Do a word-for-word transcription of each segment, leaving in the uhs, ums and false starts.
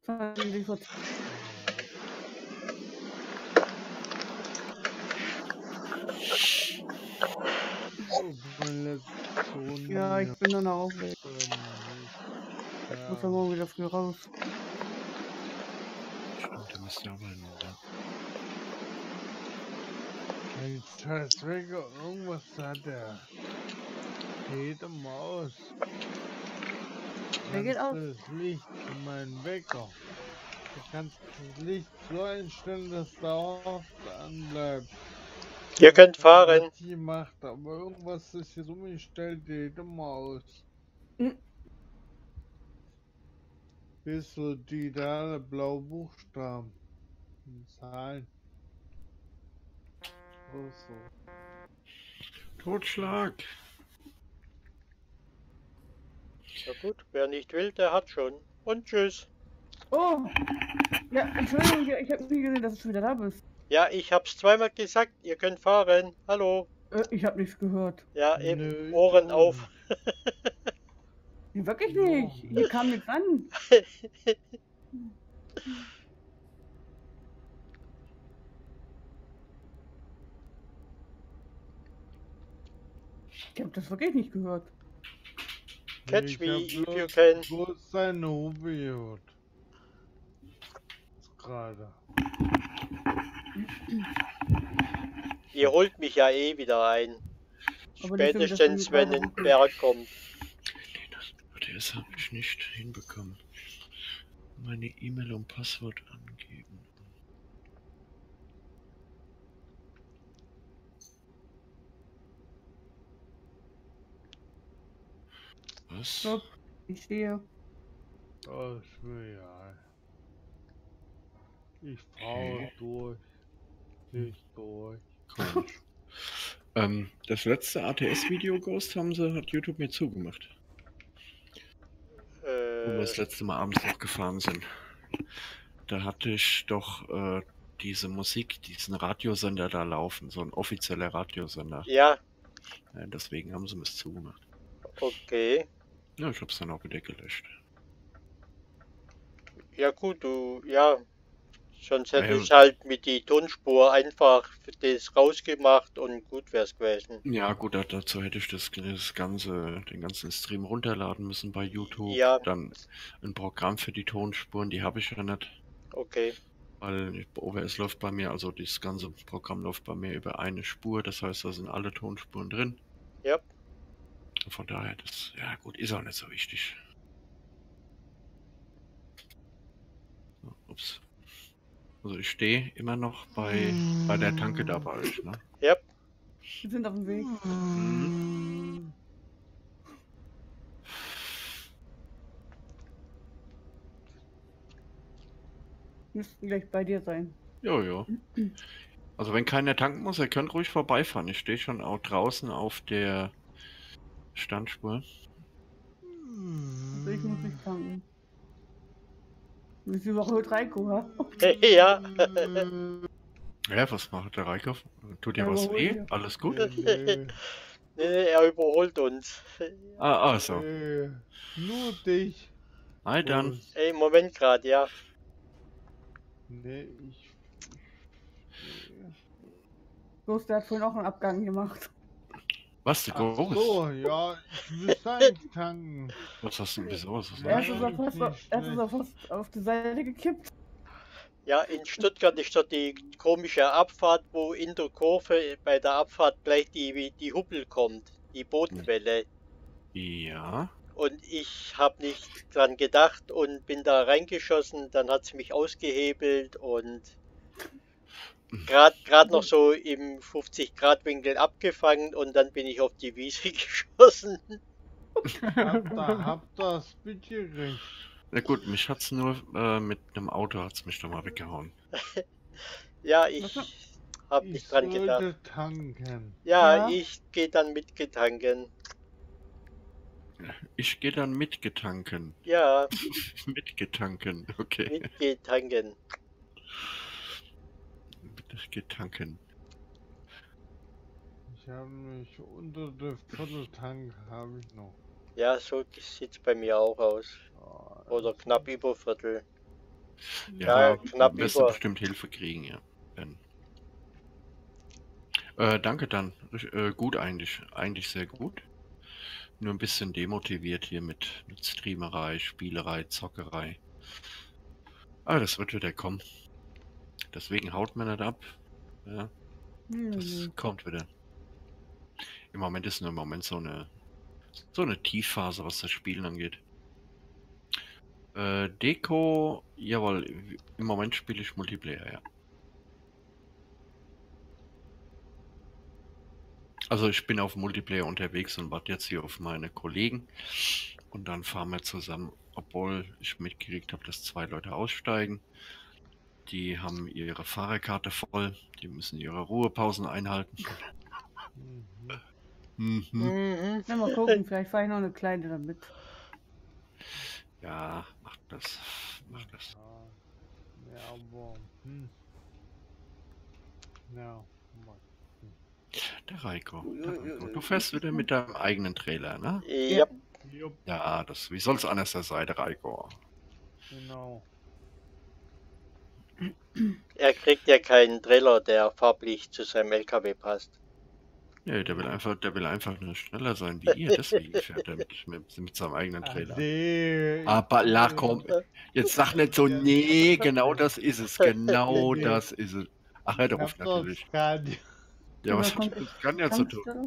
zwanzig vor Oh, meine letzte Runde. Ja, ich bin dann auch weg. Ähm, Ich muss ja. ja morgen wieder früh raus. Stimmt, da müsst ihr arbeiten, ja. Ein scheiß Wecker, irgendwas hat der. Geht im Aus. Der geht Kannst aus. du das Licht von meinem Wecker. Du kannst das Licht so einstellen, dass dauerhaft anbleibt. Ihr könnt Was fahren. die macht, aber irgendwas ist hier umgestellt, geht immer aus. Hm. Bis so die da blaue Buchstaben. Und Zahlen. Oh, so. Totschlag. Na gut, wer nicht will, der hat schon. Und tschüss. Oh! Ja, Entschuldigung, ich habe nie gesehen, dass du schon wieder da bist. Ja, ich hab's zweimal gesagt, ihr könnt fahren. Hallo. Äh, ich habe nichts gehört. Ja, eben. Nö, ich Ohren auch auf. Nee, wirklich Ja. nicht. Hier kam nichts an. Ich habe das wirklich nicht gehört. Catch Ich me hab if you bloß- can. bloß seine Hupe gehört. Gerade. Ihr holt mich ja eh wieder ein. Aber nicht so, wie das Spätestens, irgendwie wenn gerade ein ruckelt. Berg kommt. Nee, das, das habe ich nicht hinbekommen. Meine E-Mail und Passwort angeben. Was? Stopp. Ich stehe. Oh, ist mir egal. Ich fahre Okay. durch. Ich durch. Komisch. ähm, das letzte A T S-Video Ghost haben sie, hat YouTube mir zugemacht. Wo wir Äh, das letzte Mal abends noch gefahren sind. Da hatte ich doch äh, diese Musik, diesen Radiosender da laufen, so ein offizieller Radiosender. ja, Ja, deswegen haben sie mir es zugemacht. okay. Ja, ich hab's dann auch wieder gelöscht. Ja gut, du, ja. Sonst hätte Ja, ich halt mit die Tonspur einfach das rausgemacht und gut wär's gewesen. Ja, gut, da- dazu hätte ich das, das ganze, den ganzen Stream runterladen müssen bei YouTube. Ja. Dann ein Programm für die Tonspuren, die habe ich ja nicht. Okay. Weil O B S läuft bei mir, also das ganze Programm läuft bei mir über eine Spur, das heißt, da sind alle Tonspuren drin. Ja. Von daher, das, ja gut, ist auch nicht so wichtig. So, ups. Also ich stehe immer noch bei, bei der Tanke da bei euch, ne? Ja. Wir sind auf dem Weg. Mhm. Müssten gleich bei dir sein. Jojo. Also wenn keiner tanken muss, ihr könnt ruhig vorbeifahren. Ich stehe schon auch draußen auf der Standspur. Also ich muss nicht tanken. Wie überholt Reiko, ha? Ja. Ja, was macht der Reiko? Tut dir Ja, was überholt weh? ihr. Alles gut? Nee, nee, Nee, nee, er überholt uns. Ah, ah, so. nee. Nur dich. Hi dann. Prost. Ey, Moment gerade, ja. Nee, ich. Bloß der hat vorhin auch einen Abgang gemacht. Was, der Ach Ghost? so, ja, ich will eigentlich tanken. Was hast du, wieso? Was hast du Erst Ja, ist angestellt? er fast, nicht erst ist er schlecht. fast auf die Seite gekippt. Ja, in Stuttgart ist dort die komische Abfahrt, wo in der Kurve bei der Abfahrt gleich die, die Huppel kommt, die Bodenwelle. Ja. Und ich habe nicht dran gedacht und bin da reingeschossen, dann hat sie mich ausgehebelt und gerade gerade noch so im fünfzig Grad Winkel abgefangen und dann bin ich auf die Wiese geschossen. Hab da, hab das bitte recht. Na gut, mich hat's nur äh, mit einem Auto hat's mich doch mal weggehauen. Ja, ich habe Ich nicht dran gedacht. sollte tanken. Ja, Ja. ich gehe dann mitgetanken. Ich gehe dann mitgetanken. Ja, Mitgetanken, okay. mitgetanken. Mitgetanken. Ich habe mich unter der Vierteltank habe ich noch. Ja, so sieht's bei mir auch aus. Ah, Oder das- knapp über Viertel. Ja, Ja, knapp wirst du über. bestimmt Hilfe kriegen, ja. Ben. Äh, danke dann. Äh, gut eigentlich. Eigentlich sehr gut. Nur ein bisschen demotiviert hier mit, mit Streamerei, Spielerei, Zockerei. Aber das wird wieder kommen. Deswegen haut man nicht ab. Ja, das Hm. kommt wieder. Im Moment ist nur im Moment so eine so eine Tiefphase, was das Spielen angeht. Äh, Deko, jawohl, im Moment spiele ich Multiplayer, ja. Also ich bin auf Multiplayer unterwegs und warte jetzt hier auf meine Kollegen und dann fahren wir zusammen, obwohl ich mitgekriegt habe, dass zwei Leute aussteigen. Die haben ihre Fahrerkarte voll, die müssen ihre Ruhepausen einhalten. Mhm. Mhm. Mhm. Na, mal gucken, vielleicht fahre ich noch eine kleine damit. Ja, macht das, macht das. Ja, ja, aber, hm. Ja, mal. Der Reiko, der Reiko. Du fährst wieder mit deinem eigenen Trailer, ne? Ja, Jupp, Ja, das, wie soll es anders sein, der Reiko? genau. er kriegt ja keinen Trailer, der farblich zu seinem L K W passt. Nee, der will einfach, der will einfach nur schneller sein wie ihr, deswegen fährt er mit, mit, mit seinem eigenen Trailer. Ade. Aber la komm, jetzt sag nicht so, nee, genau das ist es, genau das ist es. Ach, er Ich hab ruft das natürlich. gar nicht. Ja, was kommt hat das kann ja zu tun? Tankstelle?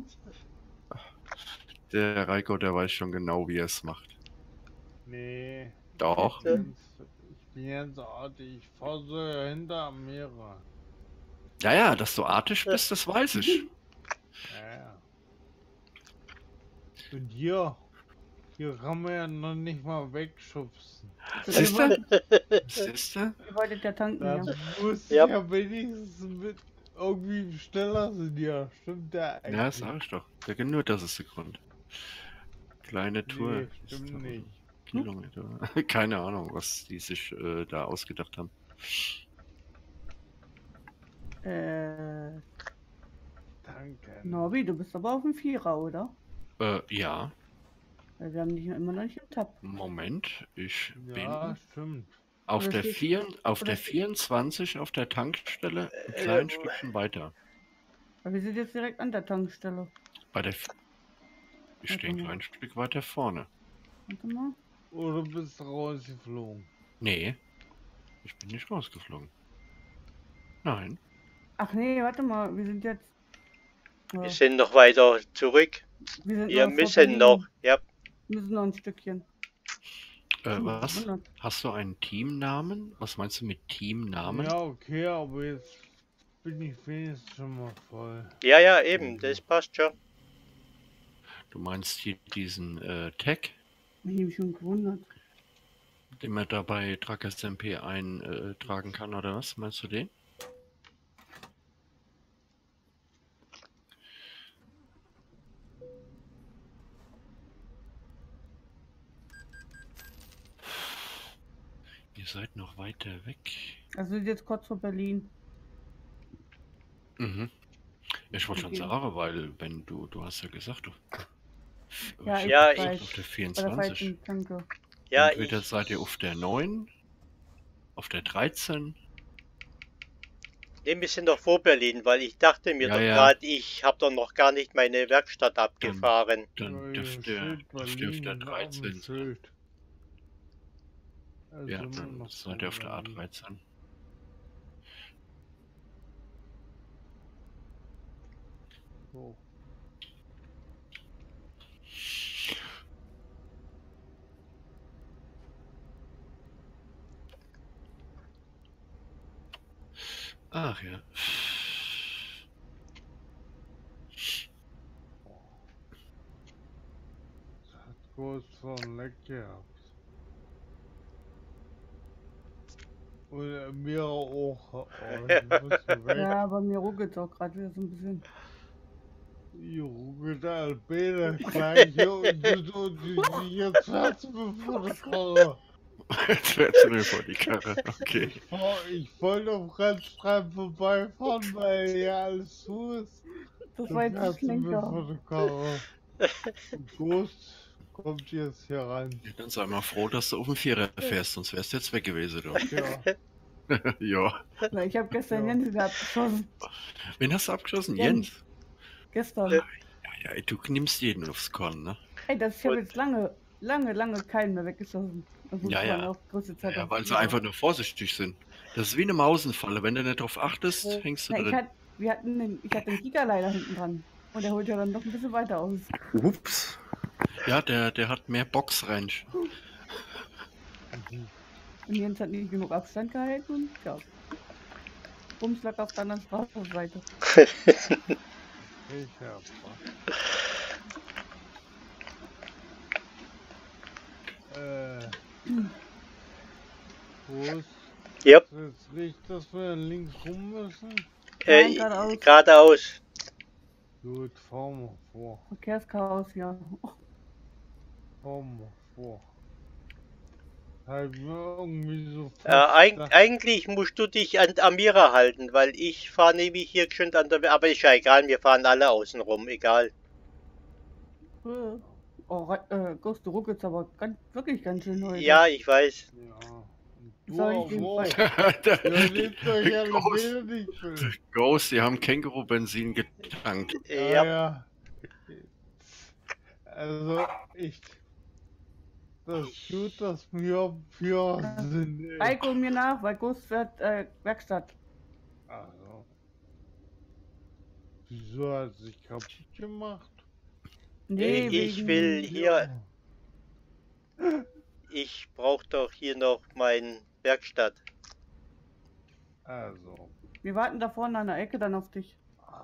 Der Reiko, der weiß schon genau, wie er es macht. Nee. Doch. Ich bin jetzt, ich bin jetzt artig. Ich fahre so hinter mir. Ja, ja, dass du artig bist, das weiß ich. Ja, ja. Und hier, hier kann man ja noch nicht mal wegschubsen. Siehst Ihr du? wollt- Siehst du? ihr wolltet ja tanken, Da ja. muss Ja. ich ja wenigstens mit irgendwie schneller sind. Ja, stimmt der eigentlich? Ja, das sag ich doch. Ja, nur das ist der Grund. Kleine Tour. Nee, stimmt nicht. Kilometer. Keine Ahnung, was die sich äh, da ausgedacht haben. Äh, Danke. Norbi, du bist aber auf dem Vierer, oder? Äh, ja, Weil wir haben dich immer noch nicht im Tab. Moment, ich Ja, bin stimmt. auf Oder der, steht- vier, auf oder der steht- vierundzwanzig auf der Tankstelle ein Äh, kleines äh, Stückchen weiter. Aber wir sind jetzt direkt an der Tankstelle. Bei der v- ich stehe ein Warte mal. kleines Stück weiter vorne. Warte mal. Oder bist du rausgeflogen? Nee, ich bin nicht rausgeflogen. Nein. Ach nee, warte mal, wir sind jetzt. Ja, Wir sind noch weiter zurück. wir sind Wir noch vor müssen Berlin. noch. Ja, Wir müssen noch ein Stückchen. Äh, Hm, was? wundert. Hast du einen Teamnamen? Was meinst du mit Teamnamen? Ja, okay, aber jetzt bin ich wenigstens schon mal voll. ja, ja, eben, das passt schon. Du meinst hier diesen äh, Tag, Ich habe mich schon gewundert. den man da bei Trackers M P eintragen kann, oder was? Meinst du den? Ihr seid noch weiter weg. Also wir sind jetzt kurz vor Berlin. Mhm. Ich wollte schon Okay. sagen, weil wenn du, du hast ja gesagt, du. Ja, ich ich Ja, hab weiß. auf der Bei der vierundzwanzig. falschen Tanke. Ja, Entweder ich, seid ihr auf der neun, auf der dreizehn. nee, wir sind doch vor Berlin, weil ich dachte mir Ja, doch ja. gerade, ich habe doch noch gar nicht meine Werkstatt abgefahren. Dann Ja, dürft hier ihr, steht dürft ihr auf Berlin der auf dem dreizehn sein. Schild. Also Ja, immer dann noch seid ihr auf der A Berlin. dreizehn. So. Ach ja. Das hat kurz so ein Leck gehabt. Und mir auch. Oh, ich muss so weg. Ja, aber mir ruckelt es auch gerade wieder so ein bisschen. Ich rucke da Albedo gleich und du, du, du, du, jetzt fährst du mir vor der Karre. Jetzt fährst du mir vor die Karre. Okay. Ich, fahr, ich wollte auf ganz dran vorbeifahren, weil hier alles zu ist. Das Dann war jetzt ein fährst du mir vor Schlenker. der Karre. Groß, kommt jetzt hier rein. Dann sei mal froh, dass du auf dem Vierer fährst, sonst wärst du jetzt weg gewesen, du. Ja. Ja. Na, ich habe gestern Ja. Jens wieder abgeschossen. Wen hast du abgeschossen? Jens. Jens? Gestern. Äh. Ja, ja, du nimmst jeden aufs Korn, ne? Ey, das, ich habe Und- jetzt lange, lange, lange keinen mehr weggeschossen. Obwohl Ja, es waren ja. auch größte Zeit Ja, auf- weil sie einfach nur vorsichtig sind. Das ist wie eine Mausenfalle. Wenn du nicht drauf achtest, hängst du Na, ich, drin. hat, wir hatten den, ich hatte den Gigaleider hinten dran. Und der holt ja dann noch ein bisschen weiter aus. Ups. Ja, der, der hat mehr Boxrange. Und Jens hat nicht genug Abstand gehalten und ja. Bums lag auf der anderen Straßenseite. Ich hab was. Äh. Wo ist Yep. jetzt nicht, dass wir links rum müssen? Äh, Nein, geradeaus. geradeaus. Gut, fahr mal vor. Verkehrschaos, ja. Oh, Fahr mal vor. Halt mir irgendwie so fest, Äh, eig dass- eigentlich musst du dich an Amira halten, weil ich fahre nämlich hier schon an der... Aber ist ja egal, wir fahren alle außen rum, egal. äh. Oh, Re- äh, Ghost, du ruckelst aber ganz, wirklich ganz schön heute. Ja, ich weiß. Ja. Und du Soll ich auch den wo? der, Ja, nehmt euch alle Ghost, Bilder nicht für. Ghost, die haben Känguru-Benzin getankt. Ja, ja. Also, ich. Das tut das mir für Sinn. ey. Heiko mir nach, weil Ghost fährt äh, Werkstatt. Also. Wieso hat sich kaputt gemacht? Nee, ich wegen... will hier... Ja. Ich brauche doch hier noch mein Werkstatt. Also. Wir warten da vorne an der Ecke dann auf dich.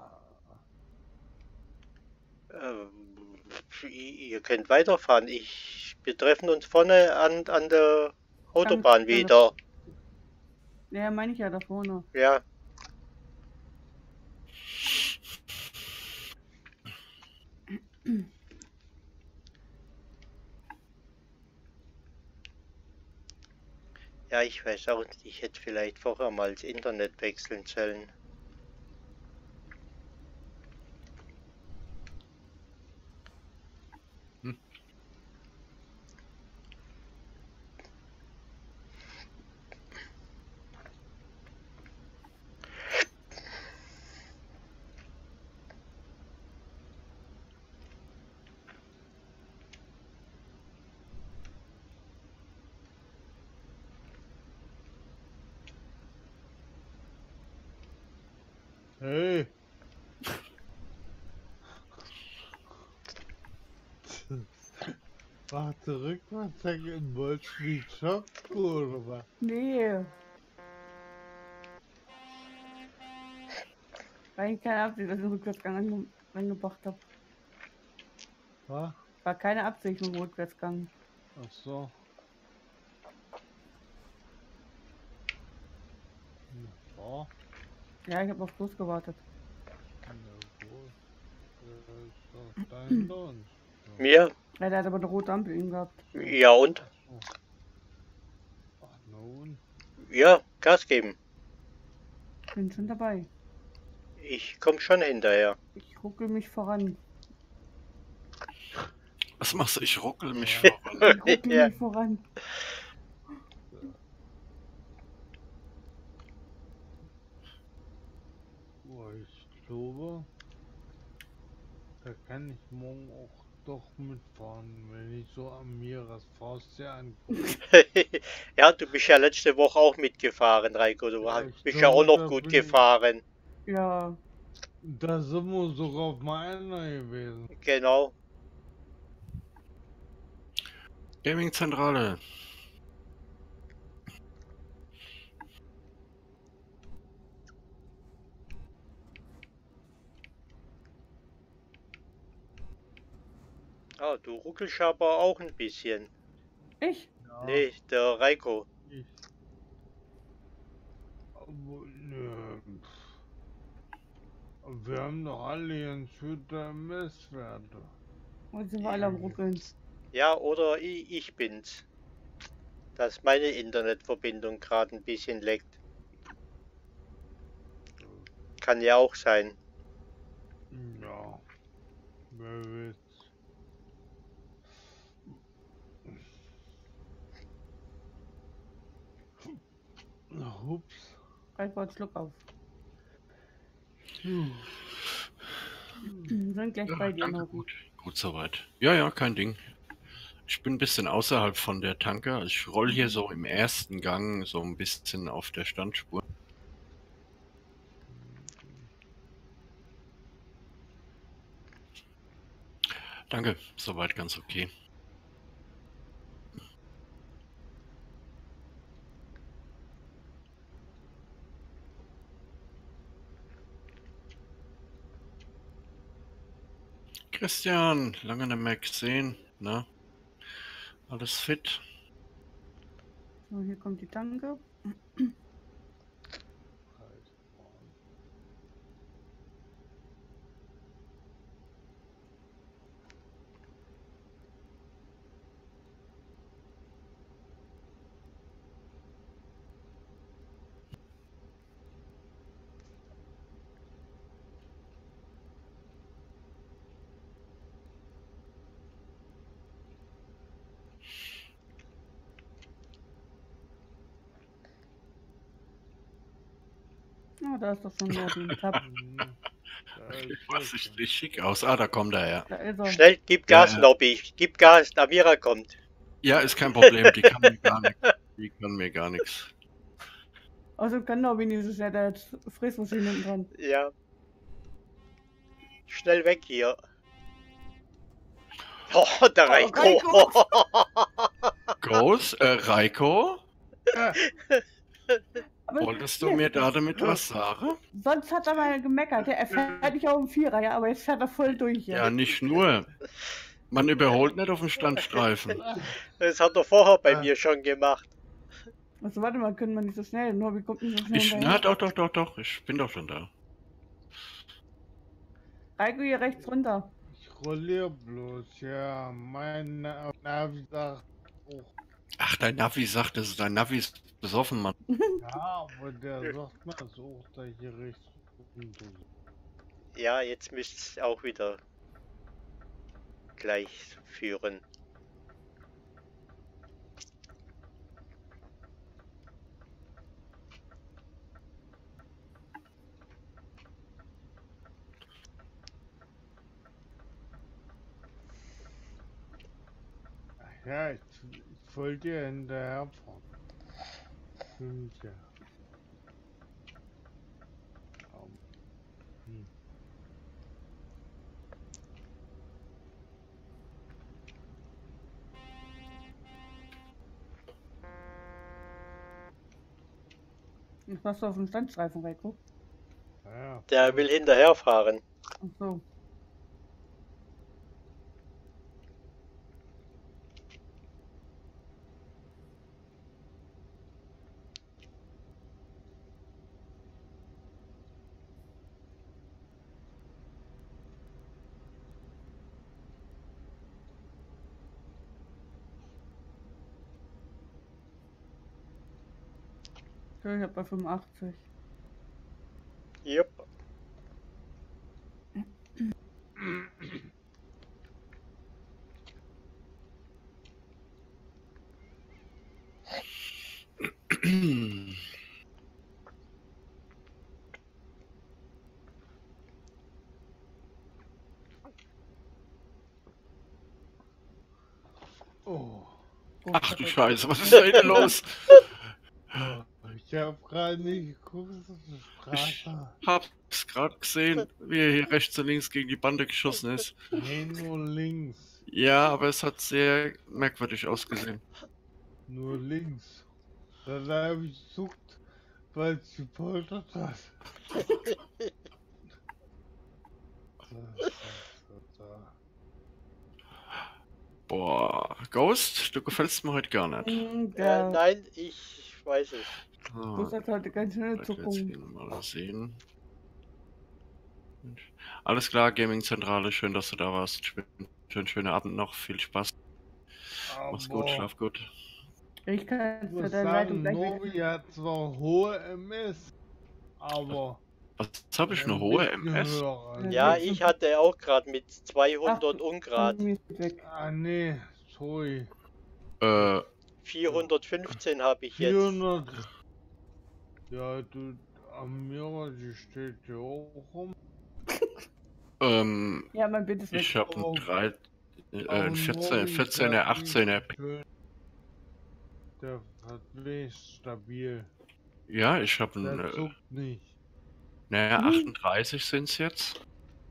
Ähm, ihr könnt weiterfahren. Ich, wir treffen uns vorne an, an der Autobahn Tankstelle. wieder. Ja, meine ich ja da vorne. Ja. Ja, ich weiß auch nicht. Ich hätte vielleicht vorher mal das Internet wechseln sollen. Hm. Hey. Warte, rückwärts hängen wolltest du die Schock oder was? Nee. War eigentlich keine Absicht, dass ich den Rückwärtsgang ange angebracht habe. Was? War keine Absicht mit dem Rückwärtsgang. Ach so. Ja, Ja, ich habe auf Ghost gewartet. na gut. Das ist doch dein Lohn. Mir? Ja, der hat aber eine rote Ampel ihm gehabt. Ja und? Ach nun. Ja, Gas geben. Bin schon dabei. Ich komme schon hinterher. Ich ruckel mich voran. Was machst du? Ich ruckel mich Ja. voran. Ich ruckel Ja. mich voran. Oh, ich glaube, da kann ich morgen auch doch mitfahren, wenn ich so Amiras Faust hier angucke. Ja, du bist ja letzte Woche auch mitgefahren, Reiko. Du Ja, hast- ich bist ja auch glaube, noch da gut bin ich- gefahren. Ja, Da sind wir sogar auf meiner gewesen. Genau. Gaming-Zentrale. Ah, du ruckelst aber auch ein bisschen. ich? Ja, Nee, der Reiko. ich. Aber, nö. Wir haben doch alle einen Shooter Messwerte. Heute sind wir alle am Ruckeln. Ja, oder ich, ich bin's. Dass meine Internetverbindung gerade ein bisschen leckt. Kann ja auch sein. Ja. Wer will's? Hups. Reiko hat Schluck auf. Puh. Wir sind gleich Ja, bei dir, danke, Nobi. gut. Gut soweit. Ja, ja, kein Ding. Ich bin ein bisschen außerhalb von der Tanke. Also ich roll hier so im ersten Gang so ein bisschen auf der Standspur. Danke, soweit ganz okay. Christian, lange nicht mehr gesehen. Na, alles fit? So, hier kommt die Tanke. Oh, da ist doch schon Nobi. Tab. Hm, da ist Was er. sieht richtig schick aus. Ah, da kommt er ja. Da ist er. Schnell, gib Gas, Ja, ja. Nobby. Gib Gas, Amira kommt. Ja, ist kein Problem. Die kann mir gar nichts. Die kann mir gar nichts. Außerdem kann Nobi nicht so schnell, der hat Fräsmaschine hinten dran. Ja. Schnell weg hier. Oh, der Reiko. Ghost, äh, Reiko? Aber Wolltest du mir da damit was sagen? sonst hat er mal gemeckert. Er fährt nicht auf dem Vierer, ja, aber jetzt fährt er voll durch hier. Ja, nicht nur. Man überholt nicht auf dem Standstreifen. Das hat er vorher bei Ah. mir schon gemacht. Also warte mal, können wir nicht so schnell. Nobi kommt nicht so schnell Ich, hinterher. na, doch, doch, doch, doch. Ich bin doch schon da. Reiko hier rechts runter. Ich rolliere bloß, ja. Mein Na- Navi sagt auch. Ach, dein Navi sagt es. Dein Navi ist besoffen, Mann. Ja, aber der sagt mir das auch, da hier rechts runter. Ja, jetzt müsste es auch wieder gleich führen. Ach ja, ich, ich wollte ja hinterherfahren. Stimmt ja. Aber, hm. Jetzt machst du auf dem Standstreifen, Reiko. Ja, Der will hinterherfahren. Ach so. Okay, ich hab bei fünfundachtzig. Jupp. oh. Ach du Scheiße, was ist da denn los? Ich habe gerade nicht geguckt auf die Straße. Hab's gerade gesehen, wie er hier rechts und links gegen die Bande geschossen ist. Nee, nur links. Ja, aber es hat sehr merkwürdig ausgesehen. Nur links. Dann habe ich gesucht, weil es gepoltert hat. Da, da, da. Boah, Ghost, du gefällst mir heute gar nicht. Hm, Äh, Der nein, ich weiß es. So, Bus hat heute ganz schöne ich jetzt hier Zuckungen. mal sehen. Alles klar, Gaming-Zentrale, schön, dass du da warst. Schön, schön schönen Abend noch, viel Spaß. Mach's gut, Aber schlaf gut. Ich kann ich für muss deine Leitung sagen, gleich Novi weg. hat zwar hohe M S, aber Was habe ich, eine hohe M S? Mitgehörer. Ja, jetzt ich sind- hatte auch gerade mit zweihundert Ach, Ungrad. Mir ist weg. Ah nee, sorry. Äh, vierhundertfünfzehn habe ich jetzt. vierhundert. Ja, du, Amira, die steht hier auch rum. Ähm, Ja, mein Bild ist weg. ich habe Oh. ein drei, äh, Aber ein vierzehn, Nori vierzehner, fährt nicht achtzehner. schön. Der hat nicht stabil. Ja, ich habe ein, Der äh, zuckt nicht. naja, Mhm. achtunddreißig sind es jetzt.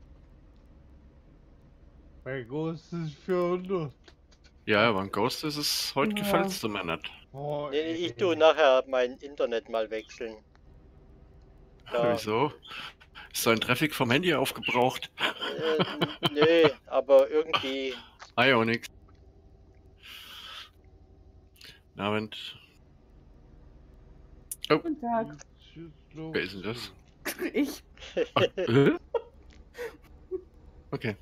Bei Ghost ist vierhundert. Ja, aber ein Ghost ist es, heute Ja. gefällt es mir nicht. Oh, Nee, nee, ich ey. tu nachher mein Internet mal wechseln. Da, Wieso? Ist dein Traffic vom Handy aufgebraucht? äh, n- nö, aber irgendwie, Ionix. Abend. Guten Tag. Tschüss, los. Wer ist denn das? Ich. Ah, äh? Okay.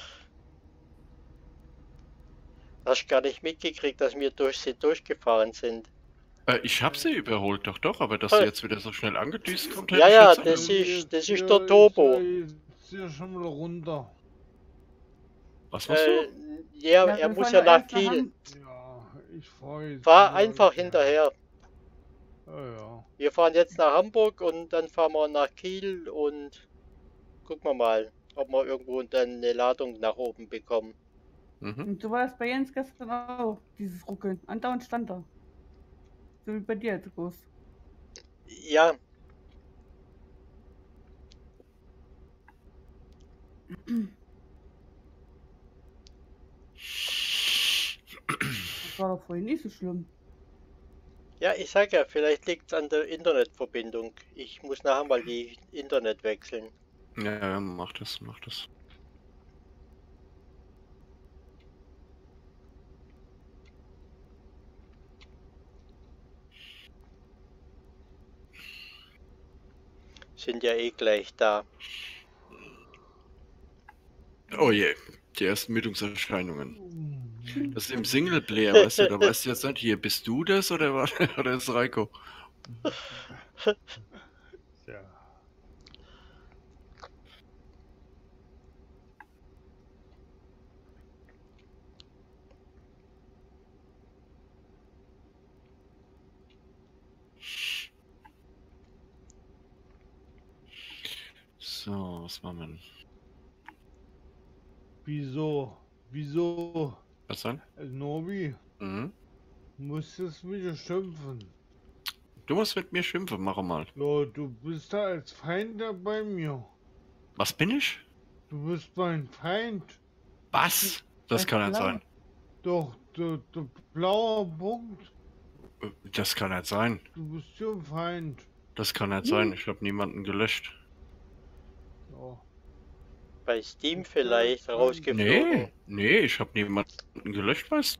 hast gar nicht mitgekriegt, dass wir durch sie durchgefahren sind. Äh, ich hab sie überholt, doch, doch, aber dass sie jetzt wieder so schnell angedüst kommt, hätte Ja, ich ja, jetzt das nicht- ist, das ist Hier der Turbo. Ist hier schon mal runter. Was machst Äh, du? ja, Ja, er wir muss fahren ja ja nach erst nach Kiel. Ham- Ja, ich fahr jetzt. Fahr wieder einfach hinterher. hinterher. Ja, ja. Wir fahren jetzt nach Hamburg und dann fahren wir nach Kiel und gucken wir mal, ob wir irgendwo dann eine Ladung nach oben bekommen. Mhm. Und so war das bei Jens gestern auch, dieses Ruckeln. Andauernd stand da. So wie bei dir jetzt groß. Ja, Das war doch vorhin nicht so schlimm. ja, ich sag ja, vielleicht liegt es an der Internetverbindung. Ich muss nachher mal die Internet wechseln. Ja, ja, mach das, mach das. Sind ja eh gleich da. Oh je, die ersten Müdungserscheinungen. Mhm. Das ist im Singleplayer, weißt du, da weißt du jetzt nicht, hier, bist du das oder, war- oder ist Reiko? Ja. So, was machen wir denn? Wieso? Wieso? Was dann? Äh, Nobi, Mhm. musst jetzt wieder schimpfen. Du musst mit mir schimpfen, mach mal. Ja, du bist da als Feind da bei mir. Was bin ich? Du bist mein Feind. Was? Das Was kann nicht blau? sein. Doch, der, der blaue Punkt. Äh, Das kann nicht sein. Du bist der Feind. Das kann nicht sein. Ich habe niemanden gelöscht. Ja. Bei Steam Okay, vielleicht fein. rausgeflogen. Nee, nee, ich habe niemanden gelöscht, weißt du?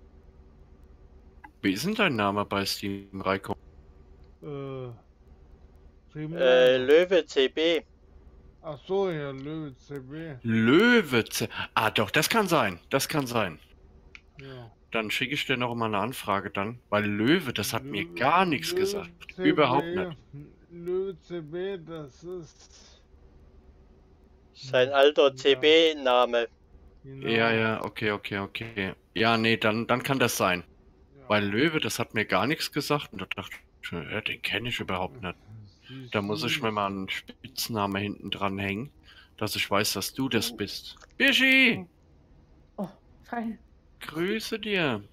Wie ist denn dein Name bei Steam, Reiko? Äh. Äh, Dreamlander. Löwe C B. Ach so, ja, Löwe C B. Löwe. Z- Ah, doch, das kann sein. Das kann sein. Ja. Dann schicke ich dir noch mal eine Anfrage dann. Weil Löwe, das hat mir Löwe- gar nichts Löwe gesagt. C B, Überhaupt nicht. Löwe C B, das ist. Sein alter C B-Name. Genau. Ja, ja, okay, okay, okay. Ja, nee, dann, dann kann das sein. Ja. Weil Löwe, das hat mir gar nichts gesagt. Und da dachte ich, ja, den kenne ich überhaupt nicht. Siehst Da muss ich du? mir mal einen Spitznamen hinten dran hängen, dass ich weiß, dass du das bist. Birschi, Oh, rein. grüße dir.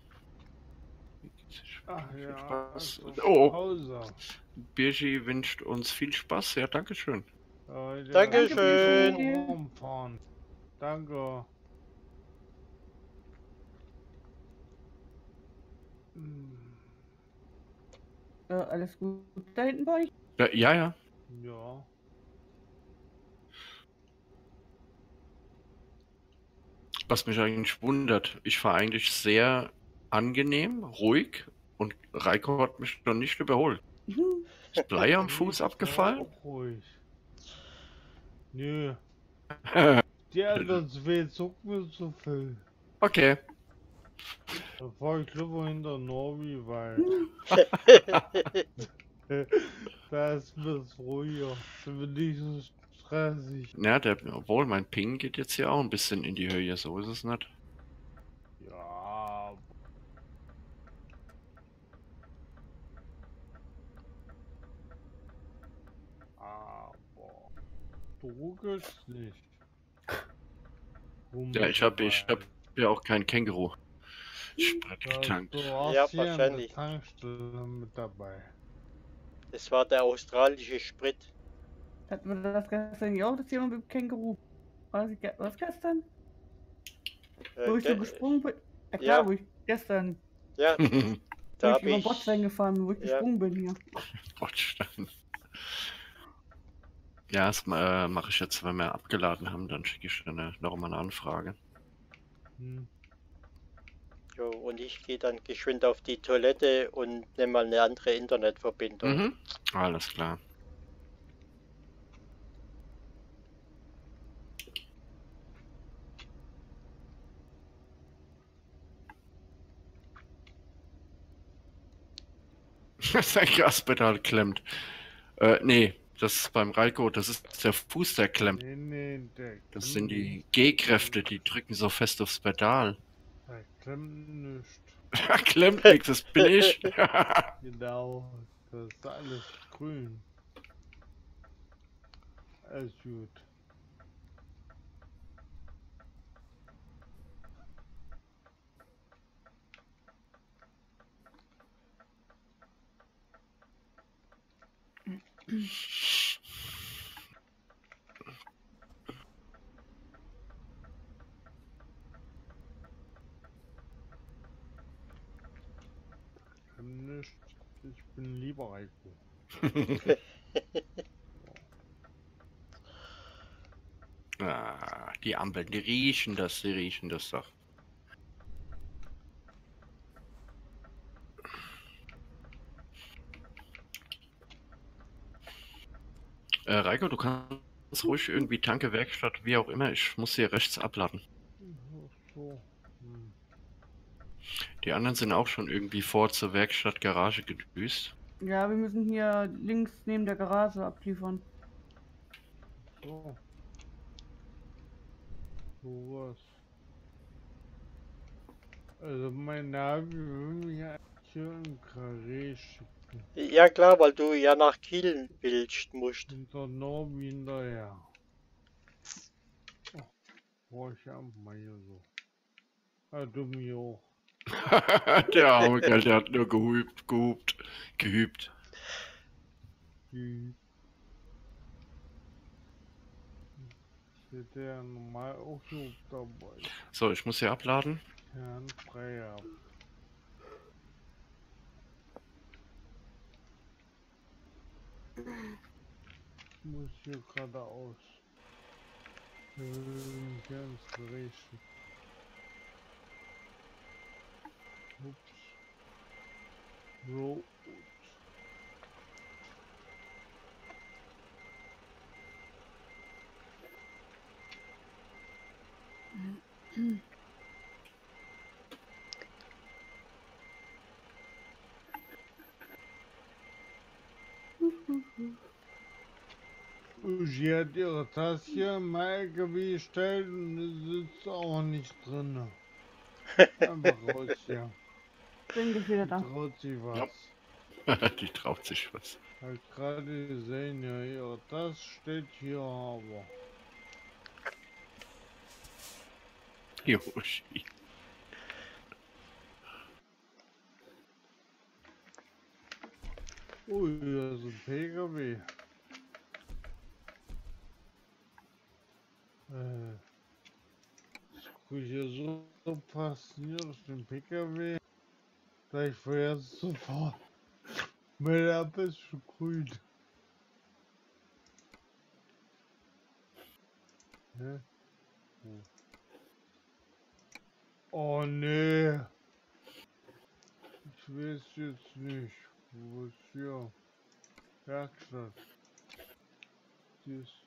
Ach ja. Spaß. also Oh, Pause. Birschi wünscht uns viel Spaß. Ja, danke schön. Ja, ja. Dankeschön. Danke. Rumfahren. Danke. Hm, Äh, alles gut da hinten bei euch? Ja, ja, ja. Ja. Was mich eigentlich wundert, ich fahre eigentlich sehr angenehm, ruhig und Reiko hat mich noch nicht überholt. Mhm. Ist Blei am Ich Fuß war abgefallen? auch ruhig. Nö. Die anderen zwei zucken mir zu viel. Okay. Da fahr ich lieber hinter Norbi, weil da ist mir ruhiger. Da bin ich so stressig. Ja, der, obwohl mein Ping geht jetzt hier auch ein bisschen in die Höhe, so ist es nicht. Ja. du ruckelst nicht. Rum Ja, ich habe ich dabei. hab ja auch kein Känguru. Sprit Das, getankt. du hast Ja, hier eine wahrscheinlich. Tankstelle mit dabei. Das war der australische Sprit. Hatten wir das gestern nicht auch, das Thema mit dem Känguru? War das, ge- was gestern? Äh, Wo ich so ge- gesprungen bin? Ja ja. klar, wo ich gestern, ja, wo da ich habe über den ich. Bordstein gefahren bin, wo ich Ja. gesprungen bin hier. Bordstein. Ja, das äh, mache ich jetzt, wenn wir abgeladen haben, dann schicke ich dann äh, noch mal eine Anfrage. Hm. Jo, und ich gehe dann geschwind auf die Toilette und nehme mal eine andere Internetverbindung. Mhm. Alles klar. Sein Gaspedal klemmt. Äh, nee, das ist beim Reiko, das ist der Fuß, der klemmt. Nee, nee, der Das klemmt sind die nicht. G-Kräfte, die drücken so fest aufs Pedal. Der klemmt nicht. Klemmt nichts, das bin ich. Genau, das ist alles grün. Alles gut. Klemmt nicht. Ich bin lieber Reiko. Ah, die Ampeln, die riechen das, die riechen das doch. Äh, Reiko, du kannst ruhig irgendwie Tanke, Werkstatt, wie auch immer, ich muss hier rechts abladen. Ach so. Hm. Die anderen sind auch schon irgendwie vor zur Werkstatt, Garage gedüst. Ja, wir müssen hier links neben der Garage abliefern. So. So was. Also mein Navi will mich eigentlich hier in Karree schicken. Ja klar, weil du ja nach Kiel willst, musst. Hinter Norbi hinterher. Oh, brauch ich einfach mal hier so. Ah, du mir auch. Der arme Kerl, der hat nur gehupt, gehupt, geübt. Die hätte ja normal auch so dabei. So, ich muss hier abladen. Herrn frei ab. Ich muss hier geradeaus. Ähm, ganz rechts. Ups. So. Sie hat ihre Tasse mal gestellt und es sitzt auch nicht drin. Einfach raus hier. Bin ich wieder da. Traut sie was. Die traut sich was. Hab gerade gesehen, ja, ihre Tasse steht hier, aber. Yoshi. Ui, das ist ein P K W. Äh, ich gucke hier so, so fasziniert auf den P K W, da ich vorher sofort mit der Ampel ist schon grün. Ne? Oh. Oh nee. Ich weiß jetzt nicht. Wo ist hier? Werkstatt. Die ist